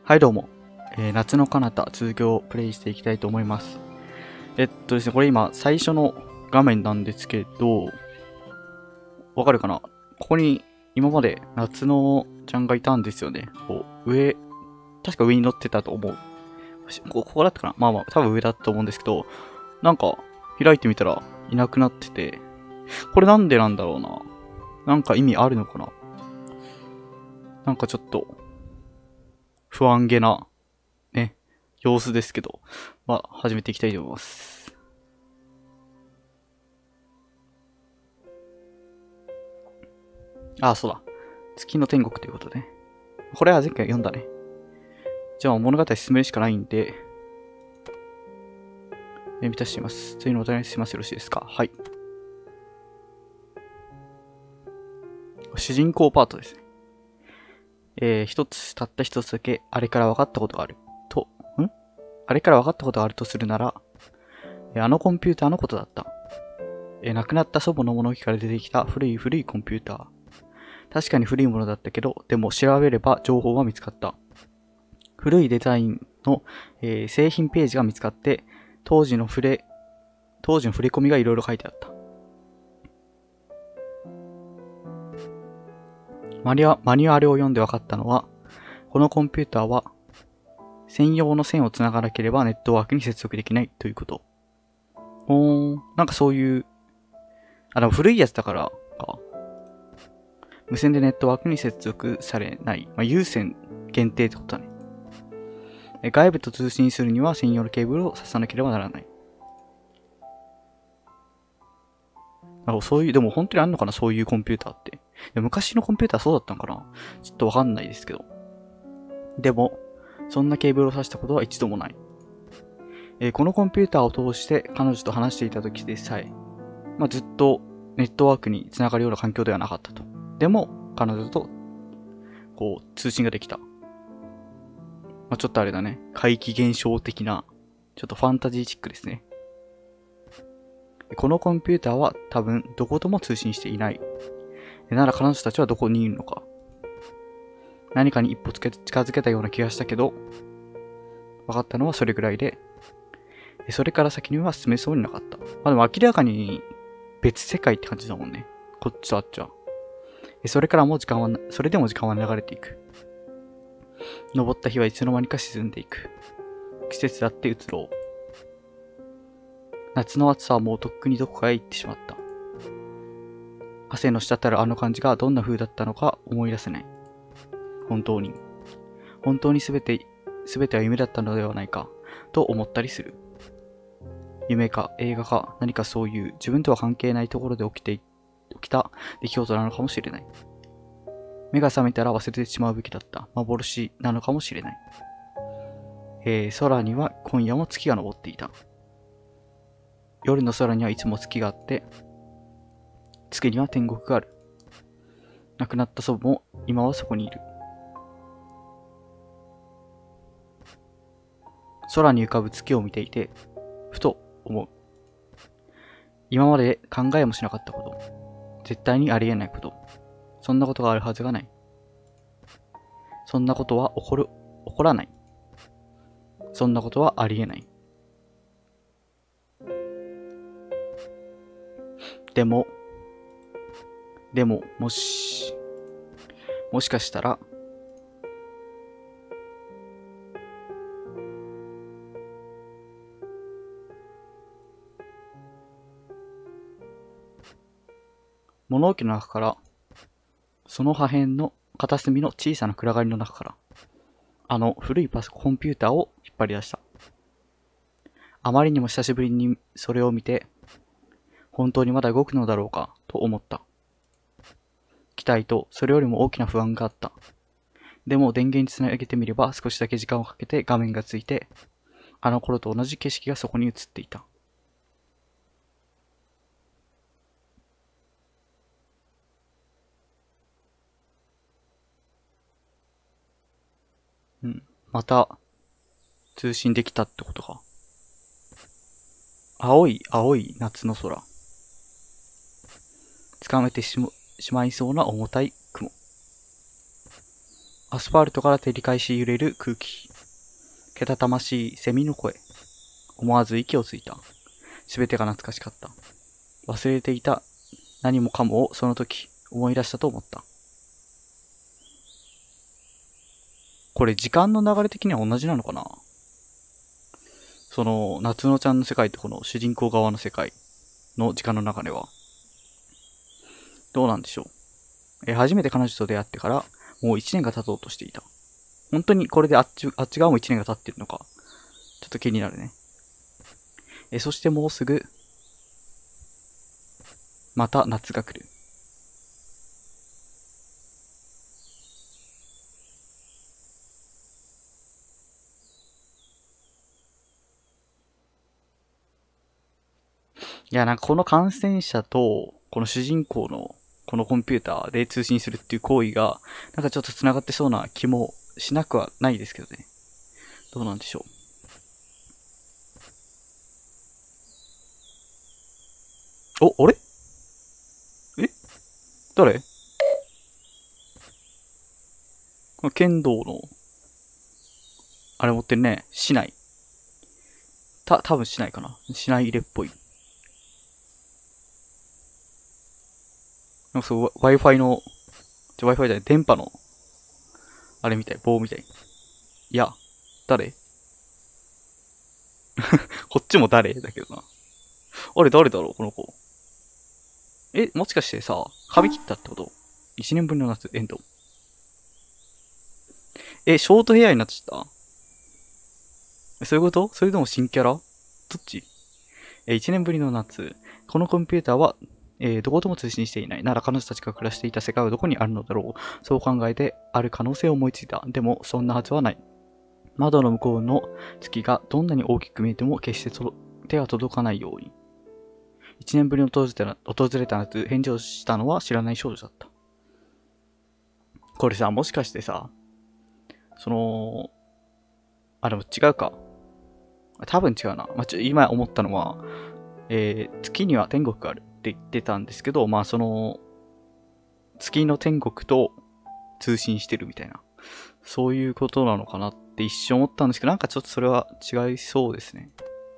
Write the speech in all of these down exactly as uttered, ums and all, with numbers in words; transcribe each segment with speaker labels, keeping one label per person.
Speaker 1: はいどうも、えー夏の彼方続きをプレイしていきたいと思います。えっとですね、これ今最初の画面なんですけど、わかるかな？ここに今まで夏のちゃんがいたんですよね。こう上、確か上に乗ってたと思う。こここだったかな？まあまあ、多分上だったと思うんですけど、なんか開いてみたらいなくなってて、これなんでなんだろうな。なんか意味あるのかな？なんかちょっと不安げなね、様子ですけど、まあ、始めていきたいと思います。ああ、そうだ。月の天国ということで。これは前回読んだね。じゃあ物語進めるしかないんで、読み出しています。次のお題にします。よろしいですか？はい。主人公パートですね。えー、一つ、たった一つだけ、あれから分かったことがある。と、んあれから分かったことがあるとするなら、あのコンピューターのことだった。えー、亡くなった祖母の物置から出てきた古い古いコンピューター。確かに古いものだったけど、でも調べれば情報は見つかった。古いデザインの、えー、製品ページが見つかって、当時の触れ、当時の触れ込みがいろいろ書いてあった。マニュア、マニュアルを読んで分かったのは、このコンピューターは、専用の線をつながなければネットワークに接続できないということ。おー、なんかそういう、あ、でも古いやつだからか。無線でネットワークに接続されない。まあ、有線限定ってことだね。外部と通信するには専用のケーブルを挿さなければならない。あ、そういう、でも本当にあんのかな、そういうコンピューターって。昔のコンピューターそうだったのかな、ちょっとわかんないですけど。でも、そんなケーブルを挿したことは一度もない。えー、このコンピューターを通して彼女と話していた時でさえ、まあ、ずっとネットワークにつながるような環境ではなかったと。でも、彼女と、こう、通信ができた。まあ、ちょっとあれだね。怪奇現象的な、ちょっとファンタジーチックですね。このコンピューターは多分どことも通信していない。なら彼女たちはどこにいるのか。何かに一歩近づけたような気がしたけど、分かったのはそれぐらいで、それから先には進めそうになかった。まあでも明らかに別世界って感じだもんね。こっちとあっちは。それからも時間は、それでも時間は流れていく。登った日はいつの間にか沈んでいく。季節だって移ろう。夏の暑さはもうとっくにどこかへ行ってしまった。汗の滴るあの感じがどんな風だったのか思い出せない。本当に。本当にすべて、すべては夢だったのではないか、と思ったりする。夢か映画か何かそういう自分とは関係ないところで起きて、起きた出来事なのかもしれない。目が覚めたら忘れてしまうべきだった幻なのかもしれない。えー、空には今夜も月が昇っていた。夜の空にはいつも月があって、月には天国がある。亡くなった祖母も今はそこにいる。空に浮かぶ月を見ていて、ふと思う。今まで考えもしなかったこと。絶対にありえないこと。そんなことがあるはずがない。そんなことは起こる、起こらない。そんなことはありえない。でも、でも、もし、もしかしたら、物置の中から、その破片の片隅の小さな暗がりの中から、あの古いパソコンピューターを引っ張り出した。あまりにも久しぶりにそれを見て、本当にまだ動くのだろうかと思った。期待とそれよりも大きな不安があった。でも電源につなげてみれば少しだけ時間をかけて画面がついて、あの頃と同じ景色がそこに映っていた。うん。また、通信できたってことか。青い、青い夏の空。掴めてしま、しまいそうな重たい雲。 アスファルトから照り返し揺れる空気。けたたましいセミの声。思わず息をついた。すべてが懐かしかった。忘れていた何もかもをその時思い出したと思った。これ時間の流れ的には同じなのかな？その夏野ちゃんの世界とこの主人公側の世界の時間の流れはどうなんでしょう。え初めて彼女と出会ってからもう一年が経とうとしていた。本当にこれであっちあっち側も一年が経ってるのかちょっと気になるね。えそしてもうすぐまた夏が来る。いや、なんかこの感染者と、この主人公のこのコンピューターで通信するっていう行為が、なんかちょっと繋がってそうな気もしなくはないですけどね。どうなんでしょう。お、あれえ誰この剣道の、あれ持ってるね。市内。た、多分市内かな。市内入れっぽい。なんかそう、Wi-Fi の、じゃ Wi-Fi じゃない、電波の、あれみたい、棒みたい。いや、誰こっちも誰だけどな。あれ誰だろうこの子。え、もしかしてさ、髪切ったってこと？一年ぶりの夏、エンド。え、ショートヘアになっちゃった？そういうこと？それとも新キャラ？どっち？え、一年ぶりの夏。このコンピューターは、えー、どことも通信していない。なら彼女たちが暮らしていた世界はどこにあるのだろう。そう考えて、ある可能性を思いついた。でも、そんなはずはない。窓の向こうの月がどんなに大きく見えても決して手が届かないように。一年ぶりに訪れた訪れた夏、返事をしたのは知らない少女だった。これさ、もしかしてさ、その、あ、でも違うか。多分違うな。まあ、ちょ今思ったのは、えー、月には天国があるって言ってたんですけど、まあその、月の天国と通信してるみたいな。そういうことなのかなって一瞬思ったんですけど、なんかちょっとそれは違いそうですね。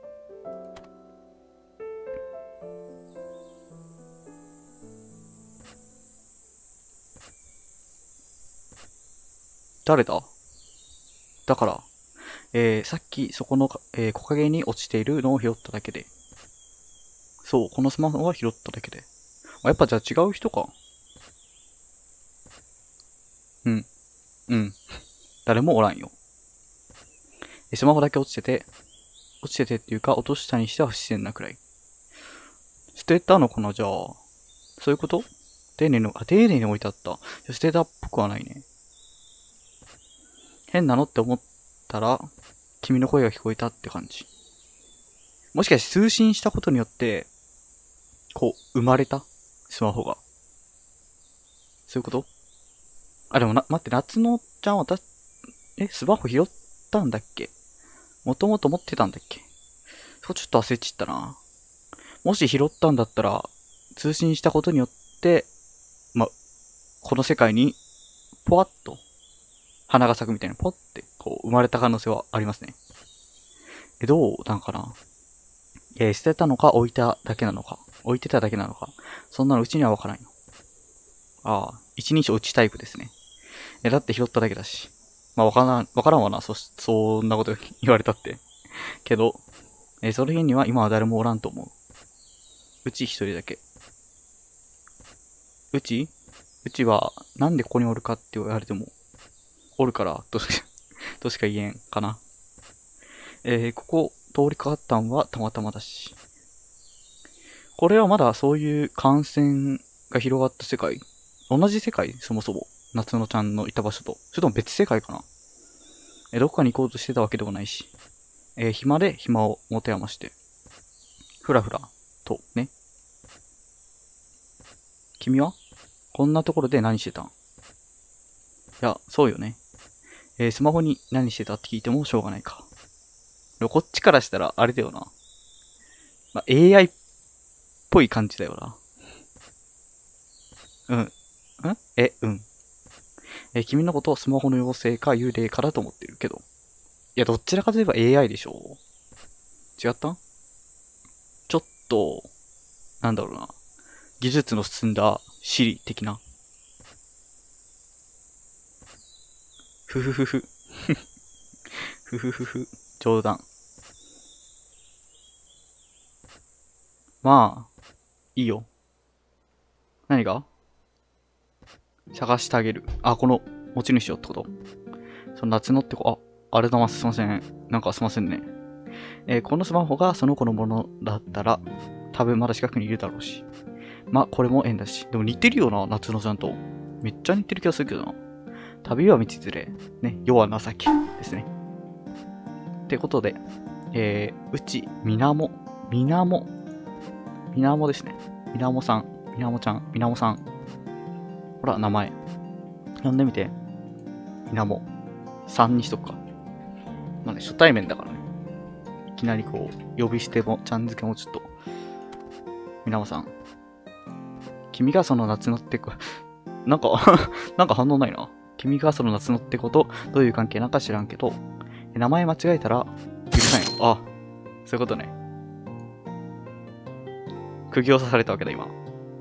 Speaker 1: 誰だ？だから、えー、さっきそこの、えー、木陰に落ちているのを拾っただけで。そう、このスマホは拾っただけで。あ、やっぱじゃあ違う人か。うん。うん。誰もおらんよ。スマホだけ落ちてて、落ちててっていうか、落としたにしては不自然なくらい。捨てたのかなじゃあ。そういうこと？丁寧に、あ、丁寧に置いてあった。捨てたっぽくはないね。変なのって思ったら、君の声が聞こえたって感じ。もしかして通信したことによって、こう、生まれたスマホが。そういうこと？あ、でもな、待って、夏のちゃんはた、え、スマホ拾ったんだっけ？もともと持ってたんだっけ？そう、ちょっと焦っちったな。もし拾ったんだったら、通信したことによって、ま、この世界に、ぽわっと、花が咲くみたいにポって、こう、生まれた可能性はありますね。え、どうなんかな？えー、捨てたのか置いただけなのか、置いてただけなのか、そんなのうちにはわからんよ。ああ、一人称うちタイプですね。え、だって拾っただけだし。まあ、わからん、わからんわな、そ、そんなこと言われたって。けど、えー、その辺には今は誰もおらんと思う。うち一人だけ。うちうちは、なんでここにおるかって言われても、おるから、としか、としか言えんかな。えー、ここ、通りかかったんはたまたまだし。これはまだそういう感染が広がった世界？同じ世界？そもそも。夏野ちゃんのいた場所と。それとも別世界かな？え、どこかに行こうとしてたわけでもないし。えー、暇で暇を持て余して。ふらふら、と、ね。君はこんなところで何してたん？いや、そうよね。えー、スマホに何してたって聞いてもしょうがないか。でもこっちからしたら、あれだよな。まあ、エーアイ っぽい感じだよな。うん。んえ、うん。 えー君のことをスマホの妖精か幽霊かだと思ってるけど。いや、どちらかといえば エーアイ でしょ。違った？ちょっと、なんだろうな。技術の進んだ Siri 的な。ふふふふ。ふふふふ。冗談。まあ、いいよ。何が？探してあげる。あ、この持ち主よってこと？その夏のって子、あ、あれだます。すいません。なんかすいませんね。えーこのスマホがその子のものだったら、多分まだ近くにいるだろうし。まあ、これも縁だし。でも似てるよな、夏のちゃんと。めっちゃ似てる気がするけどな。旅は道連れ。ね、世は情けですね。ってことで、えー、うち、みなも、みなも、みなもですね。みなもさん、みなもちゃん、みなもさん。ほら、名前。呼んでみて。みなも。さんにしとくか。まあね、初対面だからね。いきなりこう、呼び捨ても、ちゃん付けもちょっと。みなもさん。君がその夏のってこ、なんかなんか反応ないな。君がその夏のってこと、どういう関係なんか知らんけど、名前間違えたら、許さんよ。あ、そういうことね。釘を刺されたわけだ、今。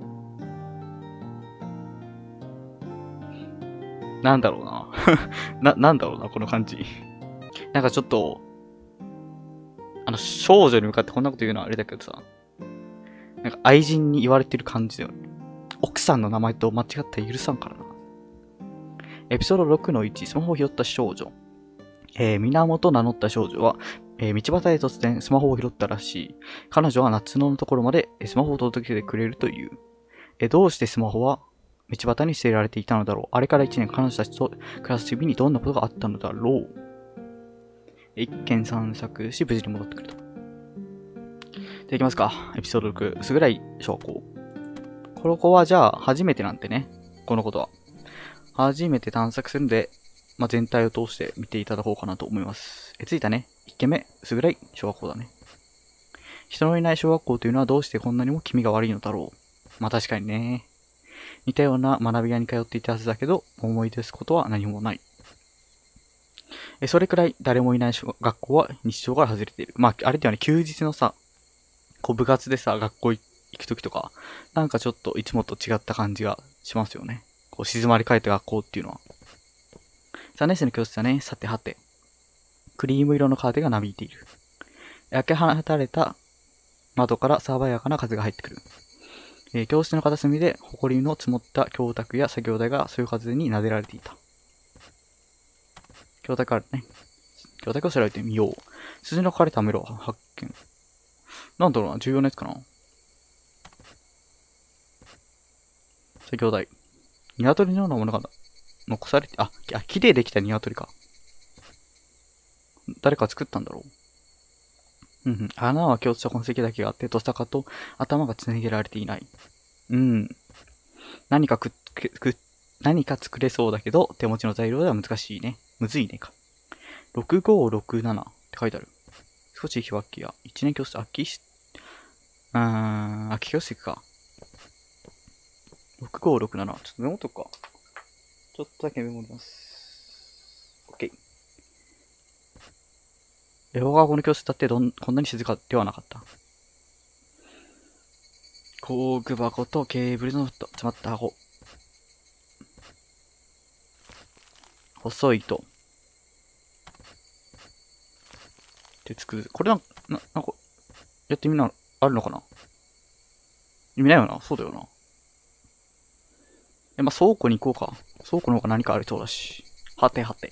Speaker 1: なんだろうな。な、なんだろうな、この感じ。なんかちょっと、あの、少女に向かってこんなこと言うのはあれだけどさ、なんか愛人に言われてる感じだよね。奥さんの名前と間違ったら許さんからな。エピソードろくのいち、スマホを拾った少女。えー、源と名乗った少女は、えー、道端で突然スマホを拾ったらしい。彼女は夏野のところまでスマホを届けてくれるという。えー、どうしてスマホは道端に捨てられていたのだろう。あれからいちねん、彼女たちと暮らす日々にどんなことがあったのだろう。一見散策し、無事に戻ってくると。で、いきますか。エピソードろく、薄暗い小学校。この子はじゃあ、初めてなんてね。このことは。初めて探索するんで、まあ、全体を通して見ていただこうかなと思います。え、ついたね。一軒目、薄暗い小学校だね。人のいない小学校というのはどうしてこんなにも気味が悪いのだろう。まあ確かにね。似たような学び屋に通っていたはずだけど、思い出すことは何もない。え、それくらい誰もいない学校は日常から外れている。まあ、あれだよね、休日のさ、こう部活でさ、学校行くときとか、なんかちょっといつもと違った感じがしますよね。こう静まり返った学校っていうのは。さんねん生の教室だね。さてはて。クリーム色のカーテンがなびいている。開け放たれた窓から爽やかな風が入ってくる。えー、教室の片隅で埃の積もった教卓や作業台がそういう風に撫でられていた。教卓あるね。教卓を調べてみよう。数字の書かれたメロ発見。なんだろうな、重要なやつかな。作業台。鶏のようなものが残されて、あ、あ、木でできた鶏か。誰か作ったんだろう。うんうん。穴は共通した痕跡だけがあって、とさかと頭がつなげられていない。うん。何かくっく、何か作れそうだけど、手持ちの材料では難しいね。むずいねか。ろくごろくななって書いてある。少し日きや。一年教室、秋し、うーん、秋教室行くか。ろくごろくなな。ちょっとメモとくか。ちょっとだけメモります。OK。放課後の教室だってどん、こんなに静かではなかった。工具箱とケーブルの詰まった箱。細い糸。鉄くず。これなん、な、なんか、やってみな、あるのかな？意味ないよな。そうだよな。え、まあ、倉庫に行こうか。倉庫の方が何かありそうだし。はてはて。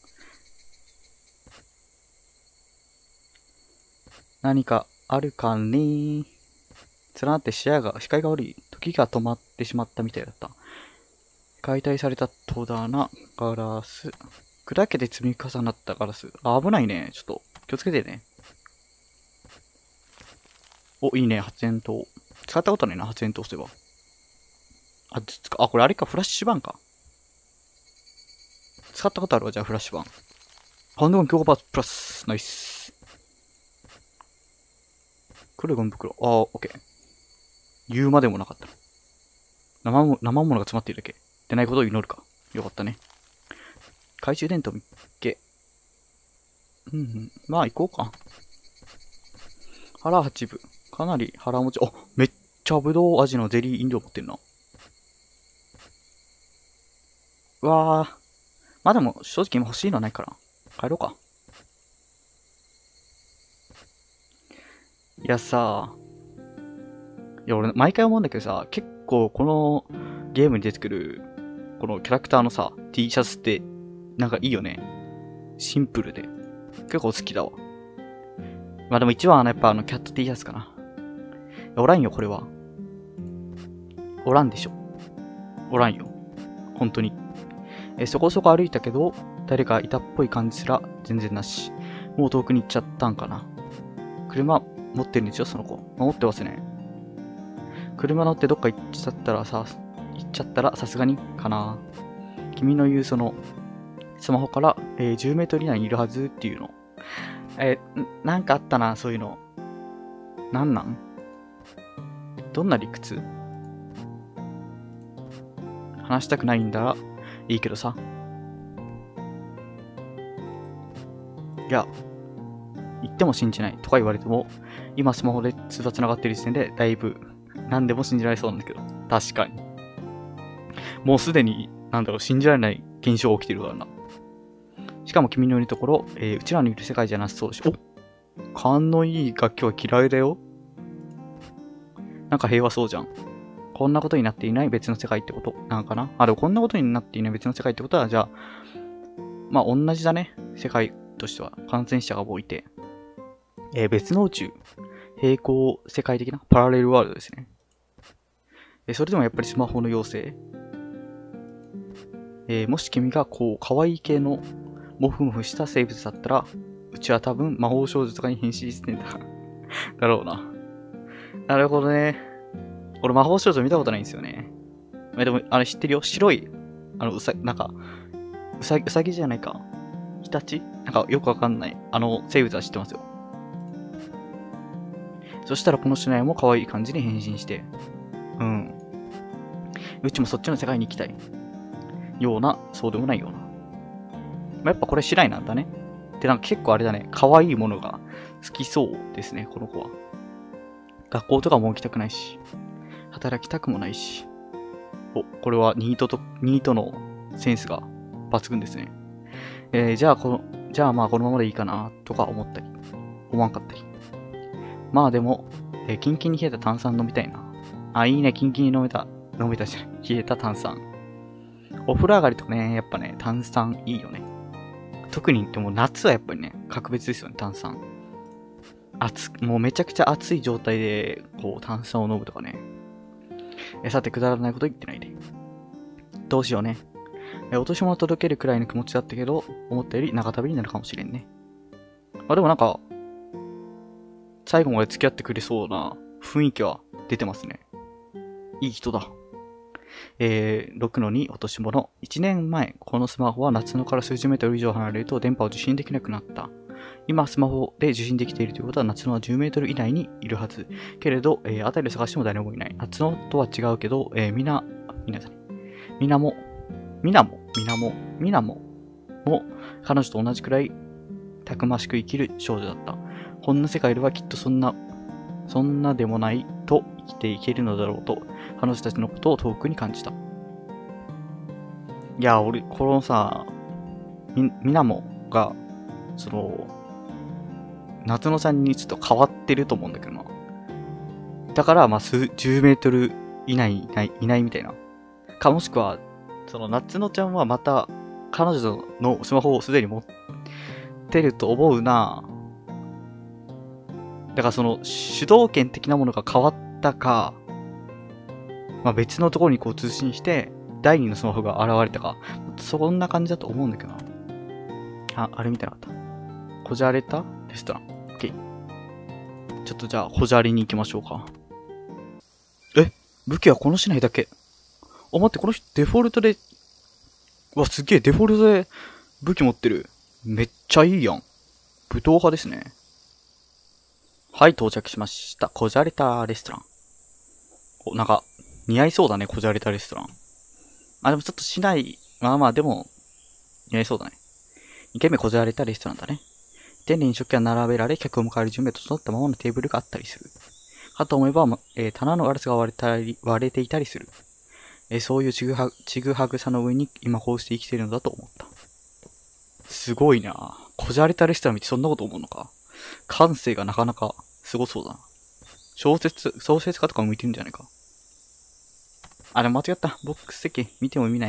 Speaker 1: 何かあるかねー。連なって視野が、視界が悪い。時が止まってしまったみたいだった。解体された戸棚、ガラス。砕けて積み重なったガラス。あ、危ないね。ちょっと、気をつけてね。お、いいね。発煙筒。使ったことないな、発煙筒すれば。あ、つか、あ、これあれか、フラッシュバンか。使ったことあるわ、じゃあ、フラッシュバン。ハンドガン強化パーツプラス。ナイス。黒いゴミ袋。あー、オッケー。言うまでもなかった。生も、生ものが詰まっているだけ。出ないことを祈るか。よかったね。 懐中電灯見っけ。うんうん。まあ行こうか。腹八分。かなり腹持ち、あ、めっちゃぶどう味のゼリー飲料持ってるな。うわー。まあでも、正直今欲しいのはないから。帰ろうか。いやさ、いや俺、毎回思うんだけどさ、結構このゲームに出てくる、このキャラクターのさ、T シャツって、なんかいいよね。シンプルで。結構好きだわ。まあでも一番はやっぱあのキャット T シャツかな。おらんよ、これは。おらんでしょ。おらんよ。本当に。え、そこそこ歩いたけど、誰かいたっぽい感じすら全然なし。もう遠くに行っちゃったんかな。車持ってるんですよ、その子。持ってますね。車乗ってどっか行っちゃったらさ、行っちゃったらさすがにかな。君の言うその、スマホから、えー、じゅうメートル以内にいるはずっていうの。えー、なんかあったな、そういうの。なんなんどんな理屈？話したくないんだらいいけどさ。いや、言っても信じないとか言われても、今スマホで通話繋がってる時点でだいぶ何でも信じられそうなんだけど。確かに。もうすでに、なんだろう、信じられない現象が起きてるからな。しかも君のいるところ、えー、うちらのいる世界じゃなさそうだし、お、勘のいい楽器は嫌いだよ。なんか平和そうじゃん。こんなことになっていない別の世界ってことなんかな。あ、でもこんなことになっていない別の世界ってことは、じゃあ、まあ同じだね。世界としては感染者が多いて、えー、別の宇宙、平行世界的なパラレルワールドですね。えー、それでもやっぱりスマホの要請。えー、もし君がこう、可愛い系のモフモフした生物だったら、うちは多分魔法少女とかに変身してんだ。だろうな。なるほどね。俺魔法少女見たことないんですよね。え、でも、あれ知ってるよ。白い、あの、うさ、なんか、うさぎ、うさぎじゃないか。イタチなんかよくわかんない。あの生物は知ってますよ。そしたらこのシナリオも可愛い感じに変身して。うん。うちもそっちの世界に行きたい。ような、そうでもないような。まあ、やっぱこれ次第なんだね。で、なんか結構あれだね。可愛いものが好きそうですね、この子は。学校とかも行きたくないし。働きたくもないし。お、これはニートと、ニートのセンスが抜群ですね。えー、じゃあこの、じゃあまあこのままでいいかな、とか思ったり、思わんかったり。まあでも、えー、キンキンに冷えた炭酸飲みたいな。あ、いいね、キンキンに飲めた、飲めたじゃん。冷えた炭酸。お風呂上がりとかね、やっぱね、炭酸いいよね。特に、でも夏はやっぱりね、格別ですよね、炭酸。熱、もうめちゃくちゃ熱い状態で、こう、炭酸を飲むとかね。え、さて、くだらないこと言ってないで。どうしようね。え、落とし物届けるくらいの気持ちだったけど、思ったより長旅になるかもしれんね。あ、でもなんか、最後まで付き合ってくれそうな雰囲気は出てますね。いい人だ。えー、ろくのに落とし物。いちねんまえ、このスマホは夏野から数十メートル以上離れると電波を受信できなくなった。今、スマホで受信できているということは夏野はじゅうメートル以内にいるはず。けれど、えー、辺りを探しても誰もいない。夏野とは違うけど、えー、みな、みなさん、みなも、みなも、みなも、みなも、も、彼女と同じくらい、たくましく生きる少女だった。こんな世界ではきっとそんな、そんなでもないと生きていけるのだろうと、彼女たちのことを遠くに感じた。いや、俺、このさ、み、みなもが、その、夏野さんにちょっと変わってると思うんだけどな。だから、まあ、数、じゅうメートル以内にいない、いないみたいな。か、もしくは、その、夏野ちゃんはまた、彼女のスマホをすでに持ってると思うな。だからその、主導権的なものが変わったか、まあ、別のところにこう通信して、第二のスマホが現れたか、そんな感じだと思うんだけどな。あ、あれみたいなかった。こじゃれたレストラン。オッケー。ちょっとじゃあ、こじゃれに行きましょうか。え、武器はこの市内だけ。あ、待って、この人デフォルトで、うわ、すげえ、デフォルトで武器持ってる。めっちゃいいやん。武闘派ですね。はい、到着しました。こじゃれたレストラン。お、なんか、似合いそうだね、こじゃれたレストラン。あ、でもちょっと市内、まあまあ、でも、 やりそうだね。に軒目こじられたレストランだね。店内に食器が並べられ、客を迎える準備が整ったままのテーブルがあったりする。かと思えば、えー、棚のガラスが割れたり、割れていたりする。えー、そういうちぐは、ちぐはぐさの上に今こうして生きているのだと思った。すごいな。こじゃれたレストラン見てそんなこと思うのか。感性がなかなかすごそうだな。小説、小説家とか向いてるんじゃないか。あ、でも間違った。ボックス席見ても見ない。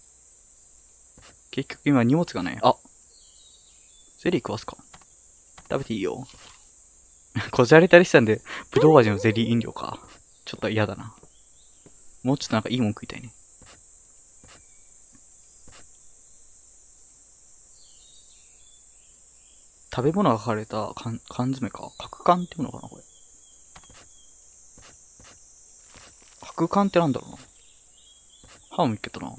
Speaker 1: 結局今荷物がない。あ、ゼリー食わすか。食べていいよ。こじゃれたレストランでブドウ味のゼリー飲料か。ちょっと嫌だな。もうちょっとなんかいいもん食いたいね。食べ物が書かれた缶缶詰か。角缶っていうのかなこれ。角缶ってなんだろうな。歯を見っけたな。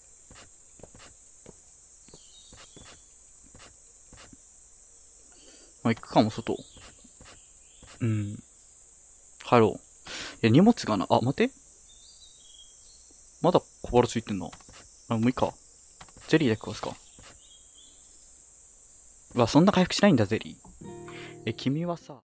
Speaker 1: まあ、行くかも、外。うん。帰ろう。いや、荷物がな、あ、待て。まだ小腹ついてんな。あ、もういいか。ゼリーだけ食わすか。うわ、そんな回復しないんだ、ゼリー。え、君はさ、